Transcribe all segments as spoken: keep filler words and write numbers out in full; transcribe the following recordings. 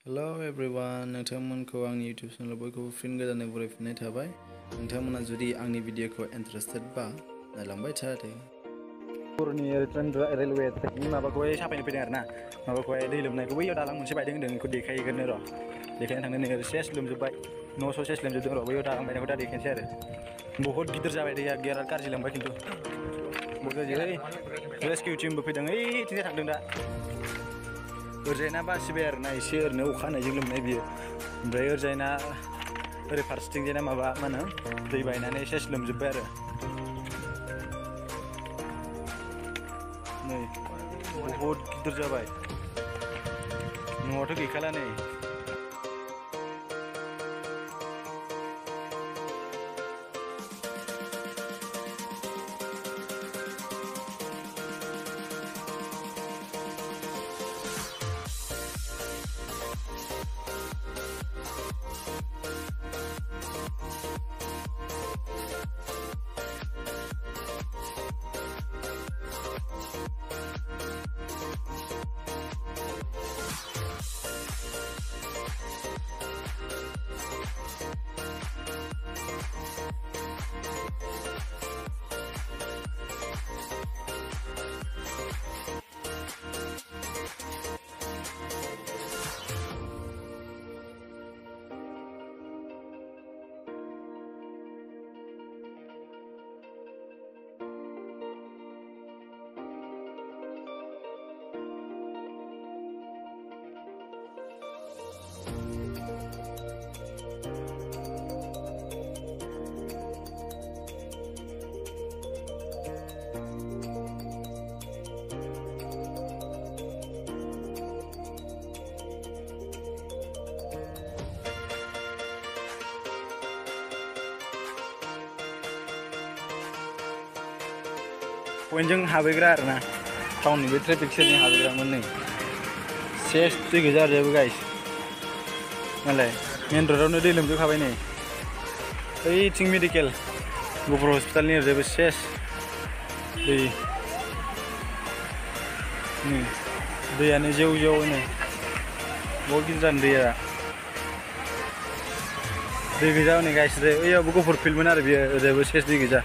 Hello everyone, नोंथांमोनखौ आंनि YouTube चेनेलाव बयखौबो फिन गोदानै बरायफिननाय थाबाय। नोंथांमोना जुदि आंनि भिडिअखौ इन्टारेस्टेड बा नायलांबाय थादो। बर'नि रेलवे ट्रेकनि माबाखौहाय साफायनो फैदों आरोना, माबाखौहाय दै लोमनायखौ बैयाव दालां मोनसे बायदों होनदों, बेखौ देखायगोरनो र'। देखायनो थांदों नै सेस लोमजोब्बाय, न' स' सेस लोमजोबदों र', बैयाव दालां बायनायखौ दा देखायनोसै आरो। बहुत गिदिर जाबाय दैया, बिराद गाज्रि लोमबाय खिन्थु। बहुत गाज्रि, रेस्किउ टिमबो फैदों, ओइथिंजाय थांदों दा। ओरैजायना बासिबाय आरोना एसे ओरैनो अखा हानायजों लोमनाय बियो, ओमफ्राय ओरैजायना ओरै फारसेथिंजायना माबा मा होनो दै बायनानै सेस लोमजोब्बाय आरो। नै बहुद गिदिर जाबाय, न'आथ' गैखाला नै। पइन्टजों हाबैग्रा आरोना, टाउननि बे ट्रेफिक सेरजों हाबैग्रामोन नै, सेस दै गोजा आरो गाइस। मालाय मेन र'डआवनो दै लोमजोबखाबाय नै, ओइथिं मेडिकेल गफुर हस्पिटालनि ओरैजायबो सेस दै, नै दैयानो जेव जेव नै, बहुत गिदिर जादों दैया, दै गोजा नै गाइस। ओइयावबो गफुर फिल्डमोन आरो बियो, ओरैजायबो सेस दै गोजा।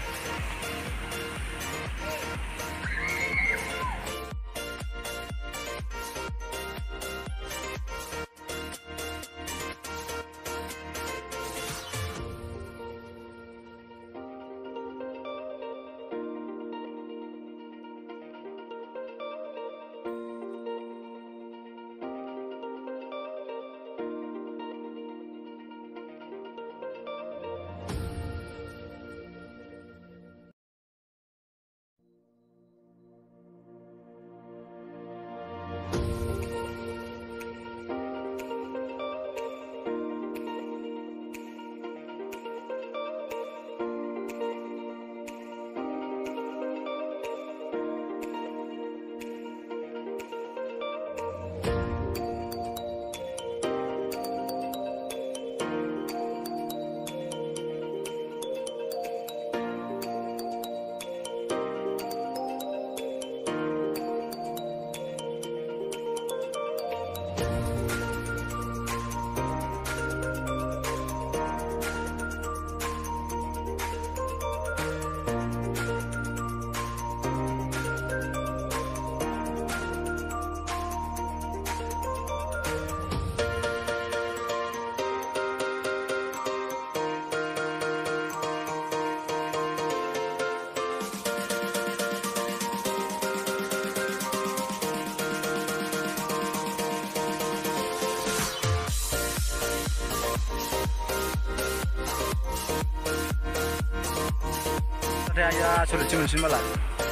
Ya sudah cium-cium malah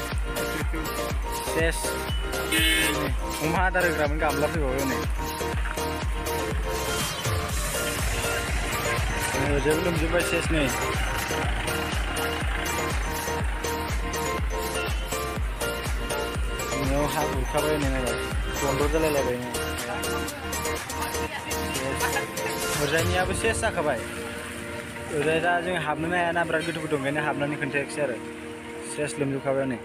ses rumah ada regramen gambar tuh ini jadi belum jumpa ses nih ini habur kabar ini nih gondor jalan lagi ini berani apa ses kabar udah दा जों हाबनोनो हायाना बिराद गोथौ गोथौ ओंखायनो हाबनानै खोन्थायाखिसै आरो सेस लोमजोबखाबाय नै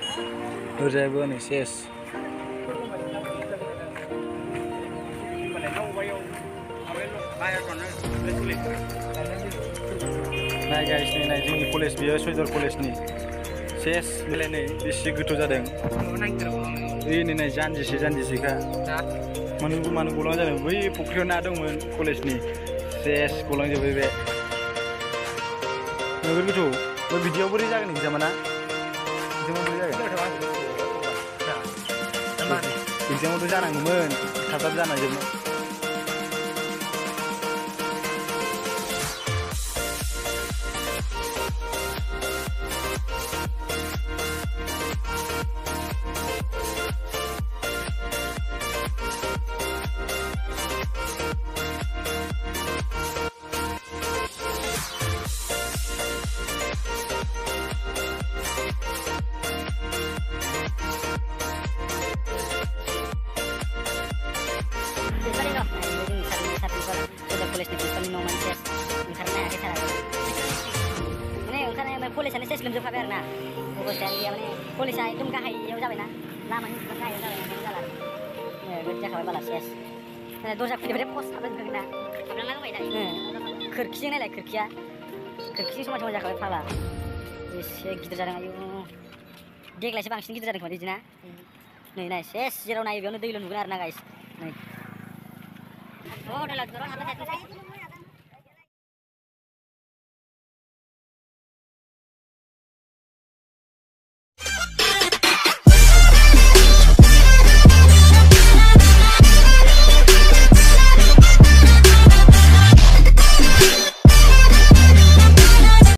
ओरैजायबो नै सेस नाय गाइस नै नाय जोंनि कलेज बियो सयदर कलेजनि सेस बेलाय नै बेसे गोथौ जादों ओइ नै नाय जानजिसे जानजिसेखा मानो मानो गलां जादों बै फुख्रियाव ना दंमोन कलेजनि सेस गलांजोब्बाय बे नोगोर गोथौ बे बिदियाव बोरै जागोन एग्जामा ना एग्जामा बोरै जागोन एग्जामावथ' जानांगौमोन थाब थाब जानांजोबमोन Polisnya saya sebelum jumpa karena polisnya dia mana polisnya itu muka hayau jalan na lama ni muka hayau jalan na jalan ya kerja kawai balas yes nah dosa aku daripada pos apa juga kena apa nama itu kerja ni lah kerja kerja semua cuma jaga kawai pala wis gitu jarang ayu dia kelas bang sini gitu jarang kemana jina nih nice yes jarang ayu biar nanti ilmu benar na guys nih oh udah lah turun apa saya